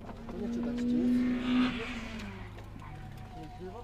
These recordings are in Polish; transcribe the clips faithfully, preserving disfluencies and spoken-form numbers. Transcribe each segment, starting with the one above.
To nie czytać ci nic. Nie wpływa?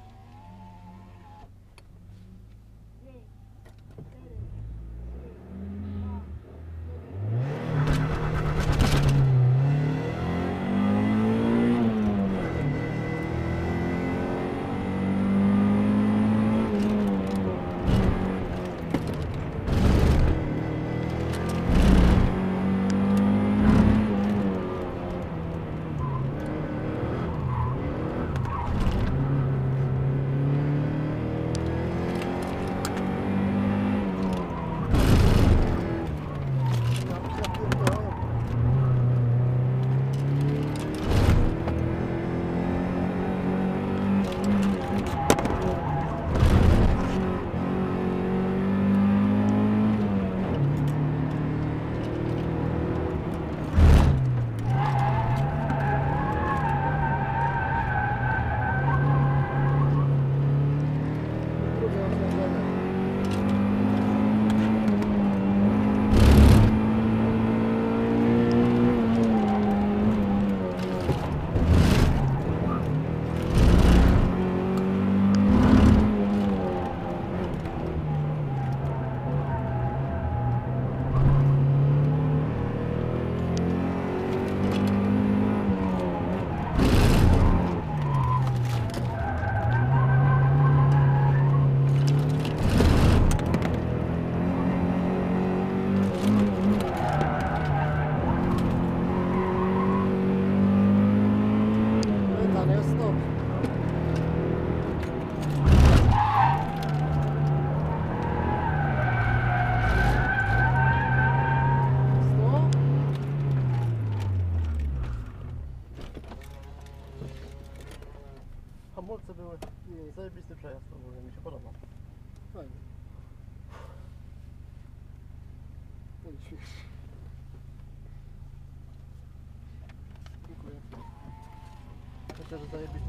Hamulce były i zajebisty przejazd, ogólnie mi się podoba. Fajnie. No i ćwicz. Dziękuję. Myślę, że zajebisty